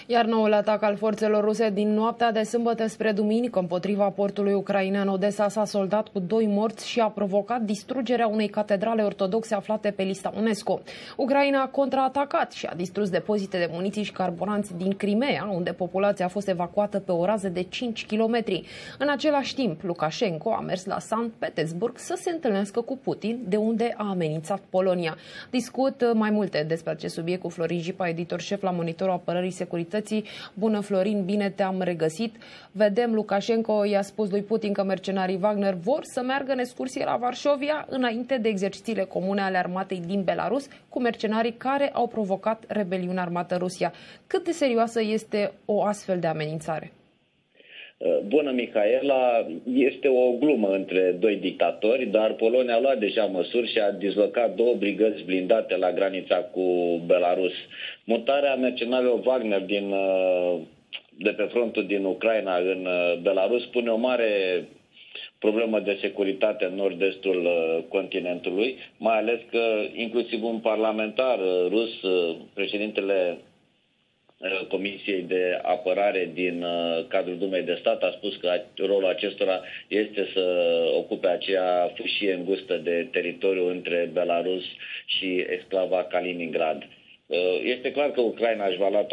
Iar noul atac al forțelor ruse din noaptea de sâmbătă spre duminică împotriva portului ucrainean Odessa s-a soldat cu 2 morți și a provocat distrugerea unei catedrale ortodoxe aflate pe lista UNESCO. Ucraina a contraatacat și a distrus depozite de muniții și carburanți din Crimea, unde populația a fost evacuată pe o rază de 5 km. În același timp, Lukashenko a mers la Sankt Petersburg să se întâlnească cu Putin, de unde a amenințat Polonia. Discut mai multe despre acest subiect cu Florin Jipa, editor șef la Monitorul Apărării Securității. Bună, Florin, bine te-am regăsit. Vedem, Lukashenko i-a spus lui Putin că mercenarii Wagner vor să meargă în excursie la Varșovia înainte de exercițiile comune ale armatei din Belarus cu mercenarii care au provocat rebeliunea armată Rusia. Cât de serioasă este o astfel de amenințare? Bună, Mihaela. Este o glumă între doi dictatori, dar Polonia a luat deja măsuri și a dislocat 2 brigăzi blindate la granița cu Belarus. Mutarea mercenarilor Wagner de pe frontul din Ucraina în Belarus pune o mare problemă de securitate în nord-estul continentului, mai ales că inclusiv un parlamentar rus, președintele Comisiei de Apărare din cadrul Dumei de Stat, a spus că rolul acestora este să ocupe acea fâșie îngustă de teritoriu între Belarus și exclava Kaliningrad. Este clar că Ucraina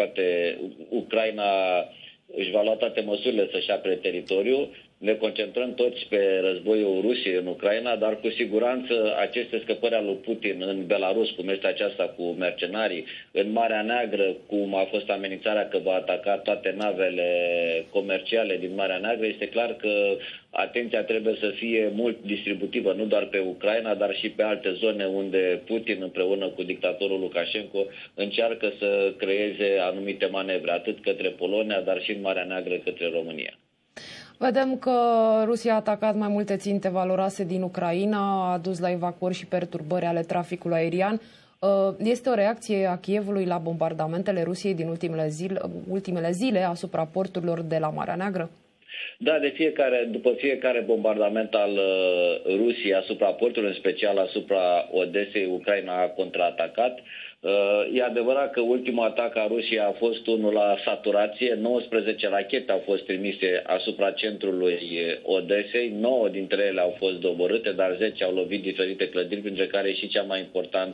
își va lua toate măsurile să-și apere teritoriul. Ne concentrăm toți pe războiul Rusiei în Ucraina, dar cu siguranță aceste scăpări ale lui Putin în Belarus, cum este aceasta cu mercenarii, în Marea Neagră, cum a fost amenințarea că va ataca toate navele comerciale din Marea Neagră, este clar că atenția trebuie să fie mult distributivă, nu doar pe Ucraina, dar și pe alte zone unde Putin împreună cu dictatorul Lukashenko încearcă să creeze anumite manevre, atât către Polonia, dar și în Marea Neagră către România. Vedem că Rusia a atacat mai multe ținte valoroase din Ucraina, a dus la evacuări și perturbări ale traficului aerian. Este o reacție a Kievului la bombardamentele Rusiei din ultimele zile asupra porturilor de la Marea Neagră? Da, după fiecare bombardament al Rusiei asupra porturilor, în special asupra Odesei, Ucraina a contraatacat. E adevărat că ultimul atac a Rusiei a fost unul la saturație. 19 rachete au fost trimise asupra centrului Odesei. 9 dintre ele au fost doborâte, dar 10 au lovit diferite clădiri, printre care și cea mai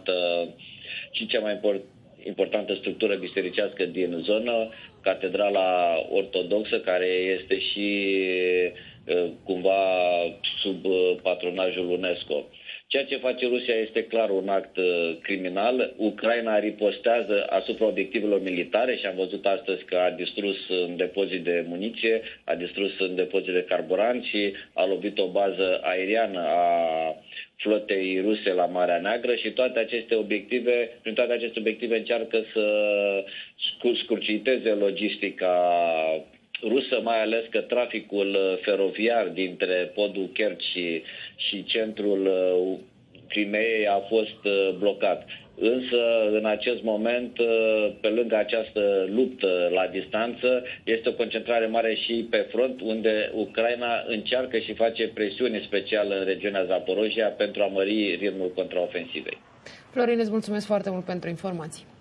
importantă structură bisericească din zonă, Catedrala Ortodoxă, care este și cumva sub patronajul UNESCO. Ceea ce face Rusia este clar un act criminal. Ucraina ripostează asupra obiectivelor militare și am văzut astăzi că a distrus un depozit de muniție, a distrus un depozit de carburant și a lovit o bază aeriană a flotei ruse la Marea Neagră și prin toate aceste obiective încearcă să scurciteze logistica rusă, mai ales că traficul feroviar dintre podul Kerch și centrul Crimeei a fost blocat. Însă, în acest moment, pe lângă această luptă la distanță, este o concentrare mare și pe front, unde Ucraina încearcă și face presiuni special în regiunea Zaporojia pentru a mări ritmul contraofensivei. Florin, îți mulțumesc foarte mult pentru informații.